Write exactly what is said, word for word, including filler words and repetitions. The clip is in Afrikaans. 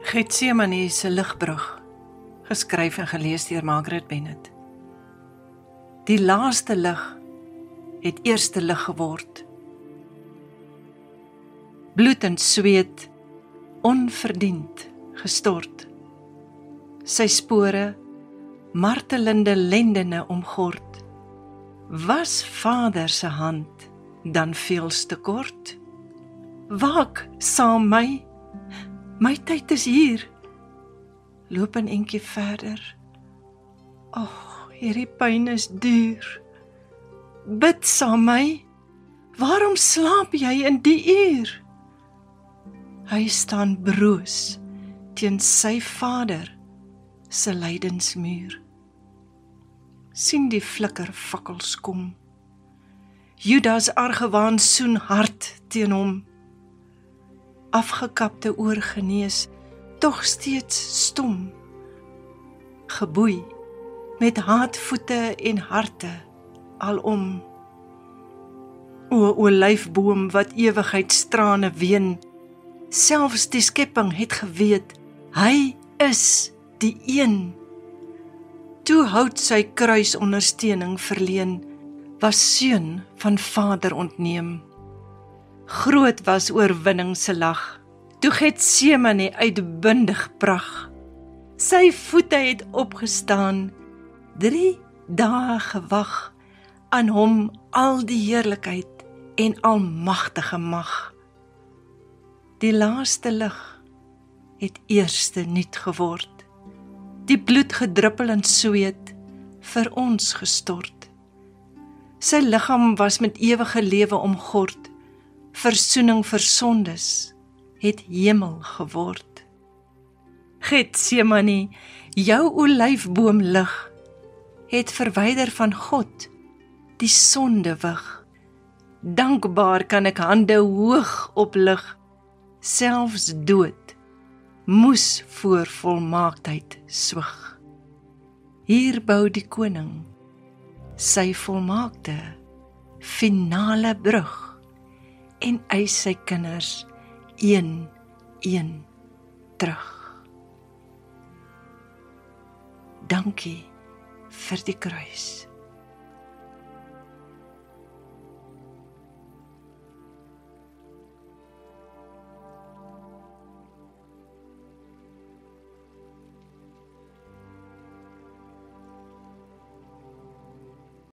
Getsemane se ligbrug, geskryf en gelees deur Margaret Bennett. Die laaste lig het eerste lig geword. Bloed en sweet, onverdiend gestort. Sy spore, martelende lendene omgord. Was Vader se hand dan veels te kort? Waak saam my, my tyd is hier. Loop 'n entjie verder. Och, hierdie pyn is duur. Bid saam my, waarom slaap jy in die uur? Hy staan broos teen sy Vader se lydensmuur. Sien die flikker fakkels kom. Judas argewaan soen hard teen hom. Afgekapte oor genees, tog steeds stom. Geboei, met haatvoete en harte alom. O olyfboom wat ewigheidstrane ween, selfs die skepping het geweet, hy is die een. Toe hout sy kruis ondersteuning verleen, was seun van Vader ontneem. Groot was oorwinning se lag, toe Getsemane uitbundig prag. Sy voete het opgestaan, drie dae gewag, aan hom al die heerlikheid en almagtige mag. Die laaste lig het eerste nuut geword, die bloed gedruppel en sweet vir ons gestort. Sy liggaam was met ewige lewe omgord, versoening vir sondes het hemel geword. Getsemane, jou olyfboom lig, het verwyder van God die sondewig. Dankbaar kan ek hande hoog oplig, selfs dood moes voor volmaaktheid swig. Hier bou die koning sy volmaakte finale brug en eis sy kinders een, een terug. Dankie vir die kruis.